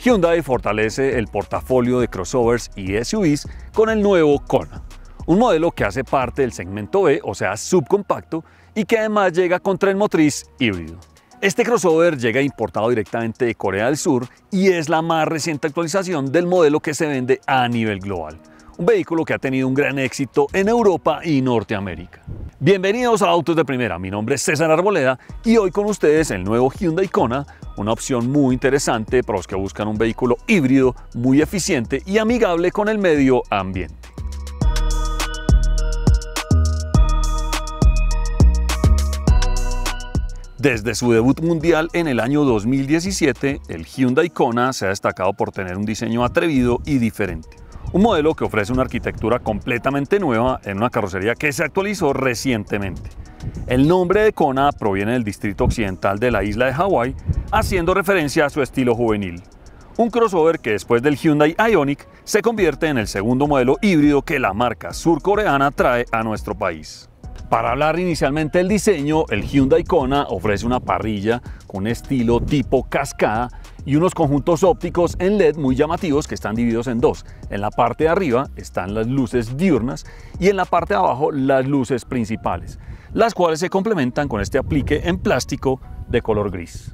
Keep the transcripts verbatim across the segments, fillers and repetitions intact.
Hyundai fortalece el portafolio de crossovers y S U Vs con el nuevo Kona, un modelo que hace parte del segmento B, o sea subcompacto, y que además llega con tren motriz híbrido. Este crossover llega importado directamente de Corea del Sur y es la más reciente actualización del modelo que se vende a nivel global. Un vehículo que ha tenido un gran éxito en Europa y Norteamérica. Bienvenidos a Autos de Primera, mi nombre es César Arboleda y hoy con ustedes el nuevo Hyundai Kona, una opción muy interesante para los que buscan un vehículo híbrido muy eficiente y amigable con el medio ambiente. Desde su debut mundial en el año dos mil diecisiete, el Hyundai Kona se ha destacado por tener un diseño atrevido y diferente. Un modelo que ofrece una arquitectura completamente nueva en una carrocería que se actualizó recientemente. El nombre de Kona proviene del distrito occidental de la isla de Hawái, haciendo referencia a su estilo juvenil. Un crossover que después del Hyundai Ioniq se convierte en el segundo modelo híbrido que la marca surcoreana trae a nuestro país. Para hablar inicialmente del diseño, el Hyundai Kona ofrece una parrilla con estilo tipo cascada y unos conjuntos ópticos en L E D muy llamativos que están divididos en dos. En la parte de arriba están las luces diurnas y en la parte de abajo las luces principales, las cuales se complementan con este aplique en plástico de color gris.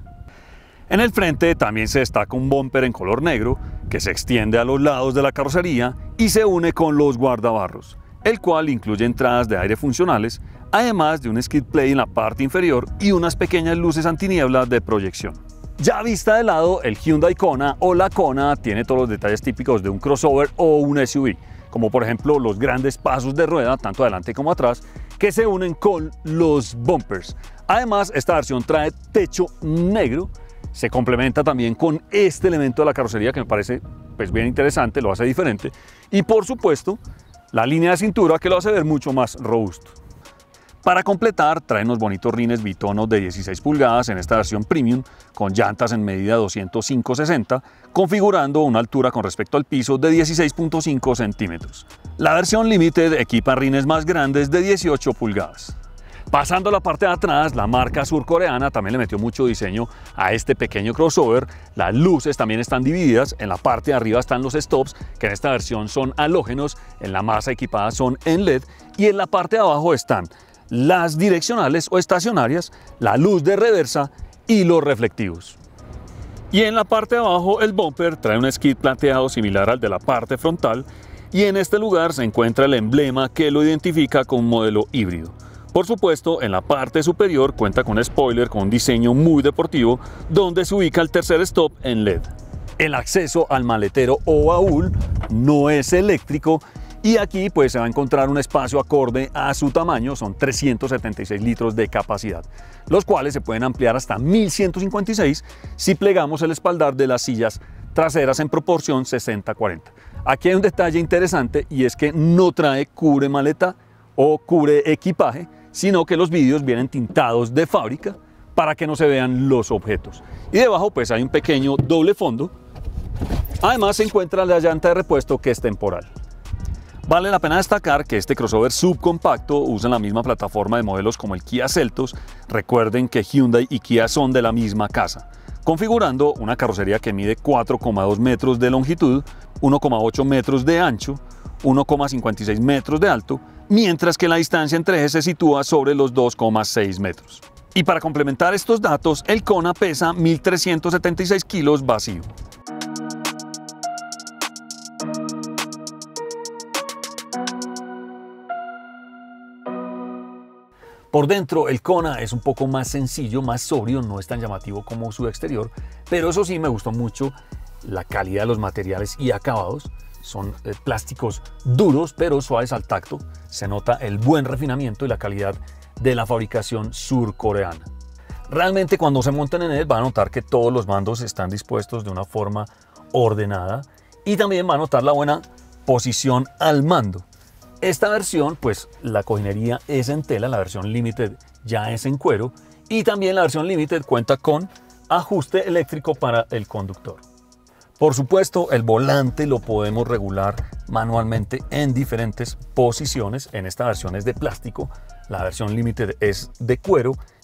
En el frente también se destaca un bumper en color negro que se extiende a los lados de la carrocería y se une con los guardabarros, el cual incluye entradas de aire funcionales, además de un skid plate en la parte inferior y unas pequeñas luces antiniebla de proyección. Ya vista de lado, el Hyundai Kona o la Kona tiene todos los detalles típicos de un crossover o un S U V, como por ejemplo los grandes pasos de rueda, tanto adelante como atrás, que se unen con los bumpers. Además, esta versión trae techo negro, se complementa también con este elemento de la carrocería que me parece pues, bien interesante, lo hace diferente, y por supuesto, la línea de cintura que lo hace ver mucho más robusto. Para completar, trae unos bonitos rines bitono de dieciséis pulgadas en esta versión premium, con llantas en medida doscientos cinco sesenta, configurando una altura con respecto al piso de dieciséis punto cinco centímetros. La versión Limited equipa rines más grandes de dieciocho pulgadas. Pasando a la parte de atrás, la marca surcoreana también le metió mucho diseño a este pequeño crossover. Las luces también están divididas, en la parte de arriba están los stops, que en esta versión son halógenos, en la más equipada son en L E D, y en la parte de abajo están las direccionales o estacionarias, la luz de reversa y los reflectivos. Y en la parte de abajo el bumper trae un skid plateado similar al de la parte frontal y en este lugar se encuentra el emblema que lo identifica como un modelo híbrido. Por supuesto, en la parte superior cuenta con un spoiler con un diseño muy deportivo donde se ubica el tercer stop en L E D. El acceso al maletero o baúl no es eléctrico y aquí pues se va a encontrar un espacio acorde a su tamaño, son trescientos setenta y seis litros de capacidad, los cuales se pueden ampliar hasta mil ciento cincuenta y seis si plegamos el espaldar de las sillas traseras en proporción sesenta cuarenta. Aquí hay un detalle interesante y es que no trae cubre maleta o cubre equipaje, sino que los vidrios vienen tintados de fábrica para que no se vean los objetos. Y debajo pues hay un pequeño doble fondo. Además se encuentra la llanta de repuesto que es temporal. Vale la pena destacar que este crossover subcompacto usa la misma plataforma de modelos como el Kia Seltos. Recuerden que Hyundai y Kia son de la misma casa, configurando una carrocería que mide cuatro coma dos metros de longitud, uno coma ocho metros de ancho, uno coma cincuenta y seis metros de alto, mientras que la distancia entre ejes se sitúa sobre los dos coma seis metros. Y para complementar estos datos, el Kona pesa mil trescientos setenta y seis kilos vacío. Por dentro el Kona es un poco más sencillo, más sobrio, no es tan llamativo como su exterior, pero eso sí me gustó mucho la calidad de los materiales y acabados. Son eh, plásticos duros pero suaves al tacto, se nota el buen refinamiento y la calidad de la fabricación surcoreana. Realmente cuando se monten en él van a notar que todos los mandos están dispuestos de una forma ordenada y también va a notar la buena posición al mando. Esta versión, pues la cojinería es en tela, la versión Limited ya es en cuero y también la versión Limited cuenta con ajuste eléctrico para el conductor. Por supuesto, el volante lo podemos regular manualmente en diferentes posiciones. En esta versión es de plástico, la versión Limited es de cuero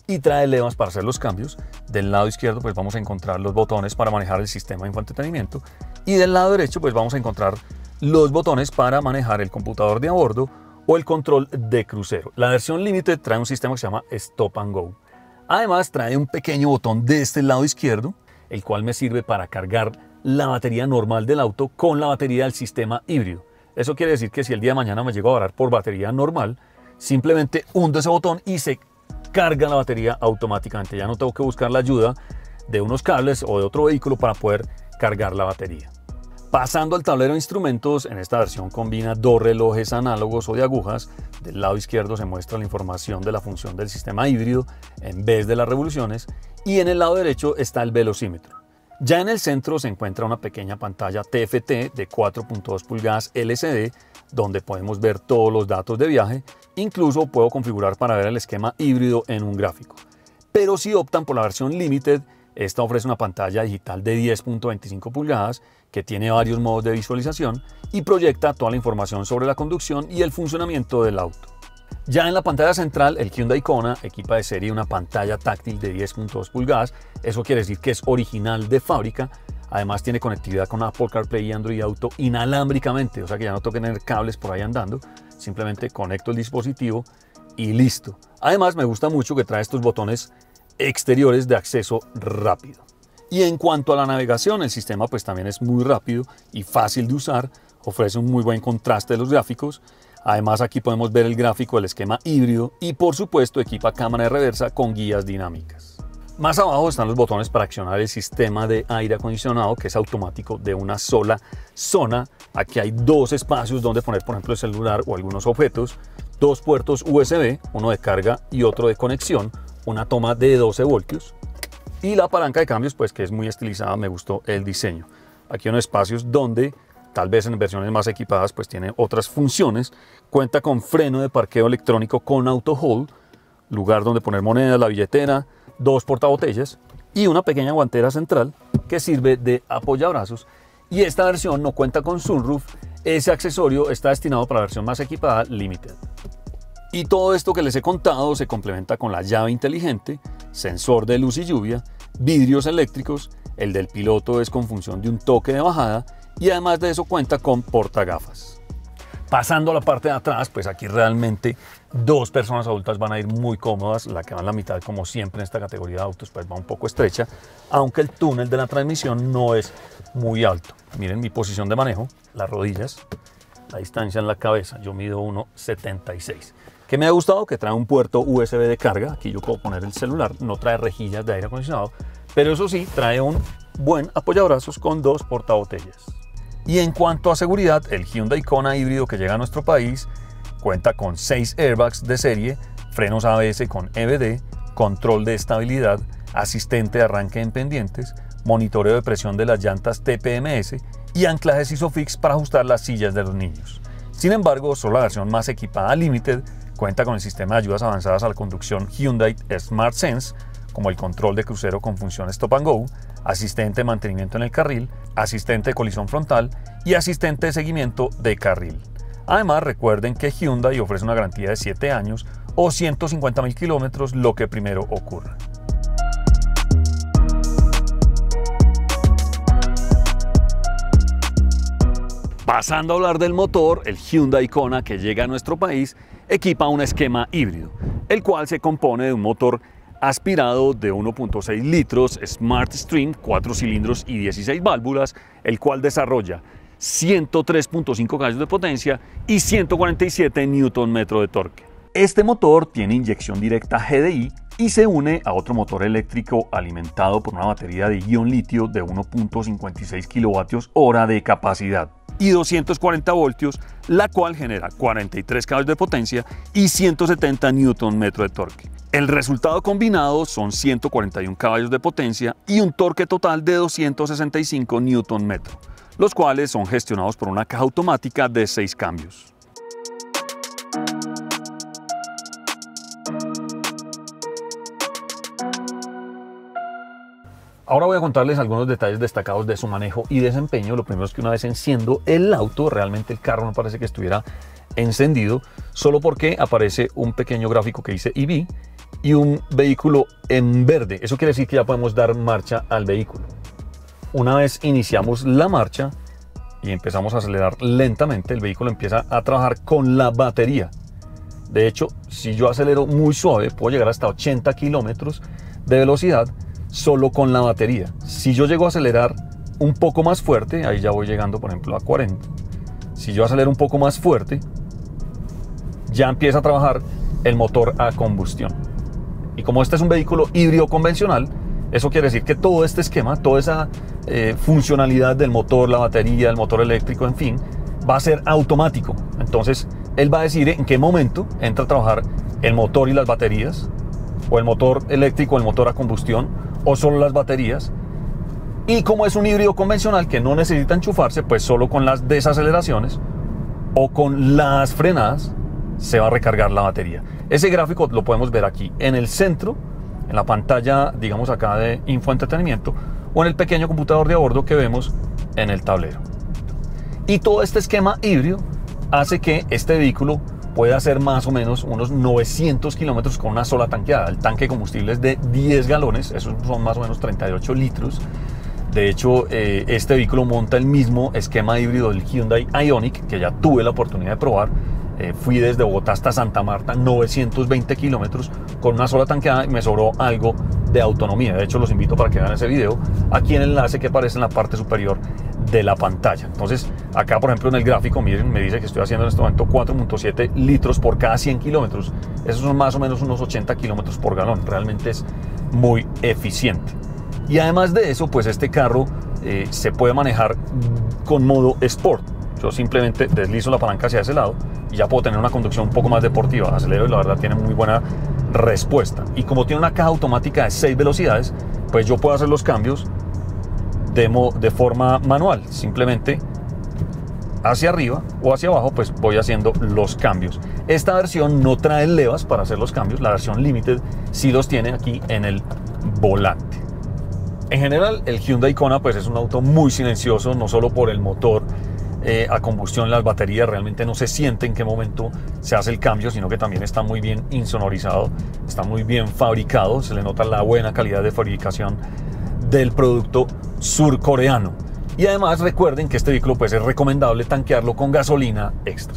y trae levas para hacer los cambios. Del lado izquierdo pues vamos a encontrar los botones para manejar el sistema de infoentretenimiento y del lado derecho pues vamos a encontrar los botones para manejar el computador de a bordo o el control de crucero. La versión Limited trae un sistema que se llama Stop and Go. Además trae un pequeño botón de este lado izquierdo, el cual me sirve para cargar la batería normal del auto con la batería del sistema híbrido. Eso quiere decir que si el día de mañana me llego a varar por batería normal, simplemente hundo ese botón y se carga la batería automáticamente. Ya no tengo que buscar la ayuda de unos cables o de otro vehículo para poder cargar la batería. Pasando al tablero de instrumentos, en esta versión combina dos relojes análogos o de agujas. Del lado izquierdo se muestra la información de la función del sistema híbrido en vez de las revoluciones y en el lado derecho está el velocímetro. Ya en el centro se encuentra una pequeña pantalla T F T de cuatro punto dos pulgadas L C D donde podemos ver todos los datos de viaje. Incluso puedo configurar para ver el esquema híbrido en un gráfico. Pero si optan por la versión Limited, esta ofrece una pantalla digital de diez punto veinticinco pulgadas que tiene varios modos de visualización y proyecta toda la información sobre la conducción y el funcionamiento del auto. Ya en la pantalla central, el Hyundai Kona equipa de serie una pantalla táctil de diez punto dos pulgadas. Eso quiere decir que es original de fábrica. Además tiene conectividad con Apple CarPlay y Android Auto inalámbricamente, o sea que ya no tengo que tener cables por ahí andando. Simplemente conecto el dispositivo y listo. Además me gusta mucho que trae estos botones exteriores de acceso rápido. Y en cuanto a la navegación, el sistema pues también es muy rápido y fácil de usar. Ofrece un muy buen contraste de los gráficos. Además aquí podemos ver el gráfico del esquema híbrido y por supuesto equipa cámara de reversa con guías dinámicas. Más abajo están los botones para accionar el sistema de aire acondicionado que es automático de una sola zona. Aquí hay dos espacios donde poner por ejemplo el celular o algunos objetos, dos puertos U S B, uno de carga y otro de conexión, una toma de doce voltios y la palanca de cambios pues que es muy estilizada, me gustó el diseño. Aquí hay unos espacios donde tal vez en versiones más equipadas pues tiene otras funciones. Cuenta con freno de parqueo electrónico con auto hold, lugar donde poner monedas, la billetera, dos portabotellas y una pequeña guantera central que sirve de apoyabrazos. Y esta versión no cuenta con sunroof, ese accesorio está destinado para la versión más equipada Limited. Y todo esto que les he contado se complementa con la llave inteligente, sensor de luz y lluvia, vidrios eléctricos, el del piloto es con función de un toque de bajada y además de eso cuenta con portagafas. Pasando a la parte de atrás, pues aquí realmente dos personas adultas van a ir muy cómodas. La que va en la mitad, como siempre en esta categoría de autos, pues va un poco estrecha, aunque el túnel de la transmisión no es muy alto. Miren mi posición de manejo, las rodillas, la distancia en la cabeza, yo mido uno setenta y seis. ¿Qué me ha gustado? Que trae un puerto U S B de carga, aquí yo puedo poner el celular, no trae rejillas de aire acondicionado, pero eso sí, trae un buen apoyabrazos con dos portabotellas. Y en cuanto a seguridad, el Hyundai Kona híbrido que llega a nuestro país cuenta con seis airbags de serie, frenos A B S con E B D, control de estabilidad, asistente de arranque en pendientes, monitoreo de presión de las llantas T P M S y anclajes ISOFIX para ajustar las sillas de los niños. Sin embargo, solo la versión más equipada Limited cuenta con el sistema de ayudas avanzadas a la conducción Hyundai Smart Sense, como el control de crucero con función Stop and Go, asistente de mantenimiento en el carril, asistente de colisión frontal y asistente de seguimiento de carril. Además, recuerden que Hyundai ofrece una garantía de siete años o ciento cincuenta mil kilómetros, lo que primero ocurra. Pasando a hablar del motor, el Hyundai Kona que llega a nuestro país equipa un esquema híbrido, el cual se compone de un motor aspirado de uno punto seis litros Smart Stream, cuatro cilindros y dieciséis válvulas, el cual desarrolla ciento tres punto cinco caballos de potencia y ciento cuarenta y siete newton metros de torque. Este motor tiene inyección directa G D I y se une a otro motor eléctrico alimentado por una batería de ion litio de uno punto cincuenta y seis kilovatios hora de capacidad y doscientos cuarenta voltios, la cual genera cuarenta y tres caballos de potencia y ciento setenta newton metros de torque. El resultado combinado son ciento cuarenta y uno caballos de potencia y un torque total de doscientos sesenta y cinco newton metros, los cuales son gestionados por una caja automática de seis cambios. Ahora voy a contarles algunos detalles destacados de su manejo y desempeño. Lo primero es que una vez enciendo el auto, realmente el carro no parece que estuviera encendido, solo porque aparece un pequeño gráfico que dice E V y un vehículo en verde. Eso quiere decir que ya podemos dar marcha al vehículo. Una vez iniciamos la marcha y empezamos a acelerar lentamente, el vehículo empieza a trabajar con la batería. De hecho, si yo acelero muy suave, puedo llegar hasta ochenta kilómetros de velocidad solo con la batería. Si yo llego a acelerar un poco más fuerte, ahí ya voy llegando por ejemplo a cuarenta. Si yo acelero un poco más fuerte, ya empieza a trabajar el motor a combustión. Y como este es un vehículo híbrido convencional, eso quiere decir que todo este esquema, toda esa eh, funcionalidad del motor, la batería, el motor eléctrico, en fin, va a ser automático. Entonces, él va a decir en qué momento entra a trabajar el motor y las baterías, o el motor eléctrico, el motor a combustión, o solo las baterías. Y como es un híbrido convencional que no necesita enchufarse, pues solo con las desaceleraciones o con las frenadas se va a recargar la batería. Ese gráfico lo podemos ver aquí en el centro, en la pantalla, digamos acá de infoentretenimiento, o en el pequeño computador de a bordo que vemos en el tablero. Y todo este esquema híbrido hace que este vehículo pueda hacer más o menos unos novecientos kilómetros con una sola tanqueada. El tanque de combustible es de diez galones, esos son más o menos treinta y ocho litros. De hecho, eh, este vehículo monta el mismo esquema híbrido del Hyundai Ioniq, que ya tuve la oportunidad de probar. Eh, fui desde Bogotá hasta Santa Marta, novecientos veinte kilómetros con una sola tanqueada, y me sobró algo de autonomía. De hecho, los invito para que vean ese video aquí en el enlace que aparece en la parte superior de la pantalla. Entonces, acá por ejemplo en el gráfico, miren, me dice que estoy haciendo en este momento cuatro punto siete litros por cada cien kilómetros. Esos son más o menos unos ochenta kilómetros por galón. Realmente es muy eficiente. Y además de eso, pues este carro eh, se puede manejar con modo Sport. Yo simplemente deslizo la palanca hacia ese lado y ya puedo tener una conducción un poco más deportiva. Acelero y la verdad tiene muy buena respuesta. Y como tiene una caja automática de seis velocidades, pues yo puedo hacer los cambios de, de forma manual. Simplemente hacia arriba o hacia abajo, pues voy haciendo los cambios. Esta versión no trae levas para hacer los cambios. La versión Limited sí los tiene aquí en el volante. En general, el Hyundai Kona pues es un auto muy silencioso, no solo por el motor eh, a combustión, las baterías realmente no se siente en qué momento se hace el cambio, sino que también está muy bien insonorizado, está muy bien fabricado, se le nota la buena calidad de fabricación del producto surcoreano. Y además recuerden que este vehículo pues es recomendable tanquearlo con gasolina extra.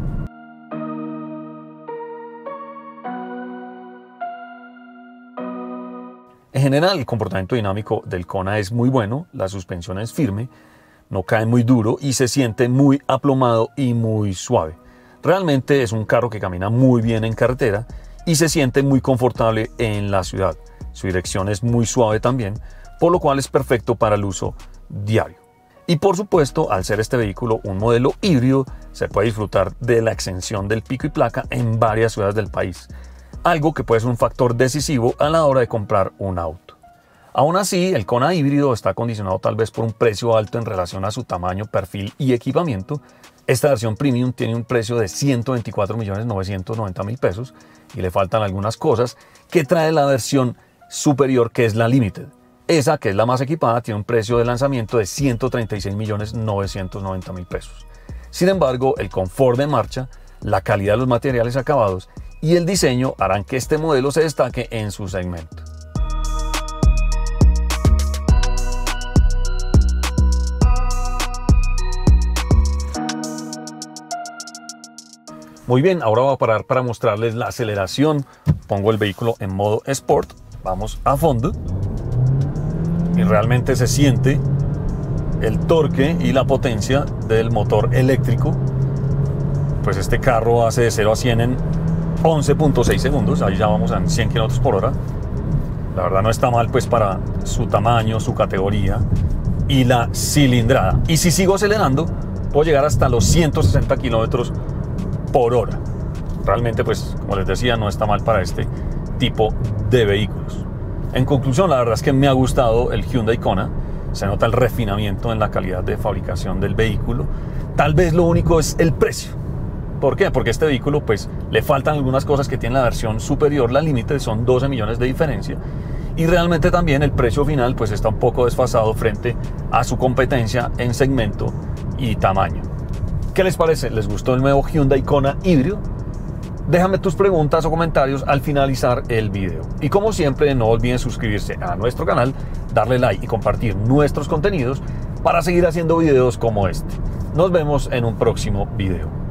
En general, el comportamiento dinámico del Kona es muy bueno, la suspensión es firme, no cae muy duro y se siente muy aplomado y muy suave. Realmente es un carro que camina muy bien en carretera y se siente muy confortable en la ciudad. Su dirección es muy suave también, por lo cual es perfecto para el uso diario. Y por supuesto, al ser este vehículo un modelo híbrido, se puede disfrutar de la exención del pico y placa en varias ciudades del país. Algo que puede ser un factor decisivo a la hora de comprar un auto. Aún así, el Kona híbrido está condicionado tal vez por un precio alto en relación a su tamaño, perfil y equipamiento. Esta versión Premium tiene un precio de ciento veinticuatro millones novecientos noventa mil pesos y le faltan algunas cosas que trae la versión superior, que es la Limited. Esa, que es la más equipada, tiene un precio de lanzamiento de ciento treinta y seis millones novecientos noventa mil pesos. Sin embargo, el confort de marcha, la calidad de los materiales acabados y el diseño harán que este modelo se destaque en su segmento. Muy bien, ahora voy a parar para mostrarles la aceleración. Pongo el vehículo en modo Sport, vamos a fondo y realmente se siente el torque y la potencia del motor eléctrico. Pues este carro hace de cero a cien en once punto seis segundos, ahí ya vamos a cien kilómetros por hora. La verdad no está mal pues para su tamaño, su categoría y la cilindrada. Y si sigo acelerando, puedo llegar hasta los ciento sesenta kilómetros por hora. Realmente pues, como les decía, no está mal para este tipo de vehículos. En conclusión, la verdad es que me ha gustado el Hyundai Kona. Se nota el refinamiento en la calidad de fabricación del vehículo. Tal vez lo único es el precio. ¿Por qué? Porque este vehículo pues le faltan algunas cosas que tiene la versión superior, la Limited, son doce millones de diferencia. Y realmente también el precio final pues está un poco desfasado frente a su competencia en segmento y tamaño. ¿Qué les parece? ¿Les gustó el nuevo Hyundai Kona híbrido? Déjame tus preguntas o comentarios al finalizar el video. Y como siempre, no olviden suscribirse a nuestro canal, darle like y compartir nuestros contenidos para seguir haciendo videos como este. Nos vemos en un próximo video.